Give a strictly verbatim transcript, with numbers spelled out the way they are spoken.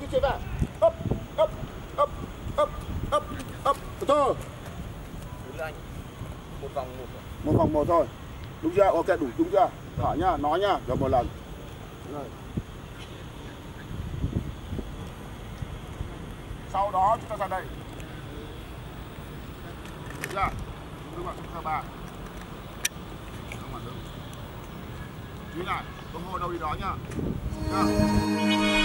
di chuyển về. Ấp, ấp, ấp, ấp, ấp, ấp. Từ từ. Đúng anh. Một vòng một. Một vòng một thôi. Đúng chưa? Ok, đủ đúng chưa? Thở nhá, nói nhá, rồi một lần. Rồi. Sau đó chúng ta ra đây. Được chưa? Đứng vào số ba. Đứng vào đứng. Chú này, tôi hô đâu đi đó nhá. Nhá.